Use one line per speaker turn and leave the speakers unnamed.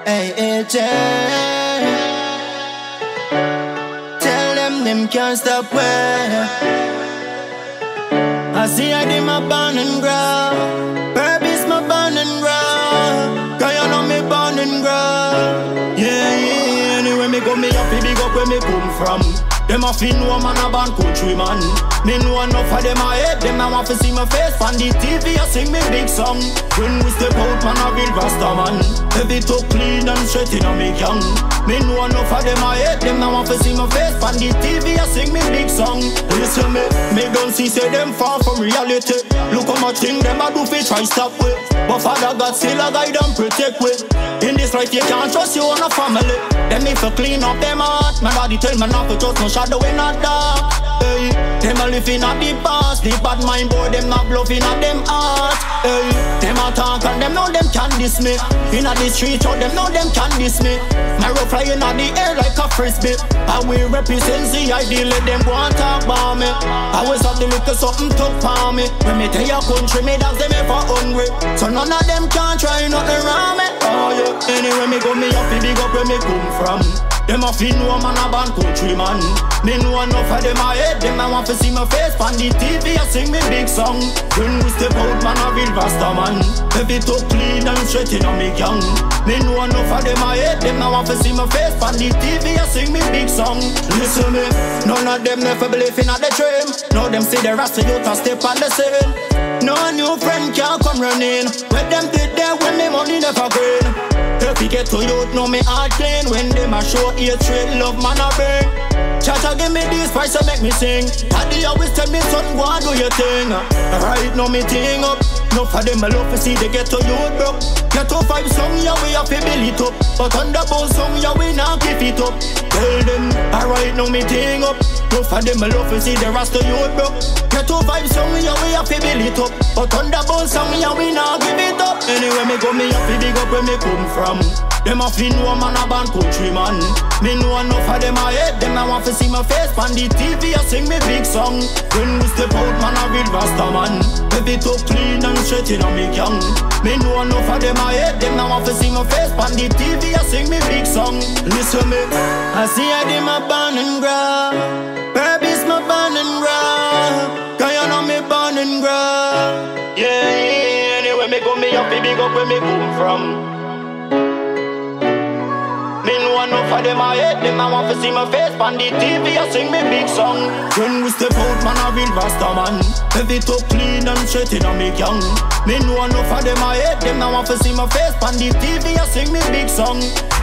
Tell them can't stop where I see I did my born and grow. Purpose my born and grow. Guyana me born and grow. Yeah. Anyway me go me happy big up where me come from. Them a fin know man a born country man. Me know enough of them a hate them. I want to see my face on the TV. I sing me big song. When we step out man a real rasta man. Heavy to clean and straight in a me young. Me know enough of them a hate them. I want to see my face on the TV. I sing me big song. Listen me don't see say them far from reality. Look how much thing them a do fi try stop with. But Father God still a guide and protect with. In this life you can't trust your own family. Them if you clean up them heart. My body tell me not to trust no shadow in a dark. Hey, them a living at the past. The bad mind boy, them not bluffing at them heart. Hey, them a talk and them know them can diss me. In a the street, oh, them know them can diss me. My rope flying at the air like a frisbee. I will represent the idea, let them go and talk about me. I always have the little something tough for me. When me tell your country, me dogs them ever hungry. So none of them can try nothing around me. Oh yeah, anyway me go me happy big up where me come from. Them a fin know man a born country man. Me know enough of them a hate them. I want to see my face on the TV. I sing me big song. When we step out man a real rasta man. Heavy to clean and straight in a me young. Me know enough of them a hate them. I want to see my face on the TV. I sing me big song. Listen me, none of them never believe in a the dream. Now them see the rasta youth a step on the scene. No new friend can come running. When them did there when me money never green. If we get to youth, know me heart clean. When them a show hatred, love man a bring. Chacha give me this price to make me sing. Daddy always tell me son, go and do your thing. Right now me thing up. No for them I love to see they get to youth broke. Get to 5 song, yeah we have to build it up. But on the bone song, yeah we not keep it up. Tell them, alright now me thing up. No for them I love to see the rest of youth broke. Get to 5 song, yeah we have to build it up. But on the bone song, yeah we not give it up. Anyway me go me happy big up where me come from. Them a fin know man a born country man. Me know enough of them a hate them. I want to see my face on the TV. I sing me big song. When we step out man a real rasta man. Heavy to clean and straight in a me young. Me know enough of them a hate them. I want to see my face on the TV. I sing me big song. Listen me, I see I did my born and grow. Purpose my born and grow. Guyana me born and grow. Yeah, anyway me go me happy big up where me come from. Me know enough of them a hate them. I want to see my face on the TV. I sing me big song. When we step out man a real rasta man. Heavy to clean and straight in a me young. Me know enough of them a hate them. I want to see my face on the TV. I sing me big song.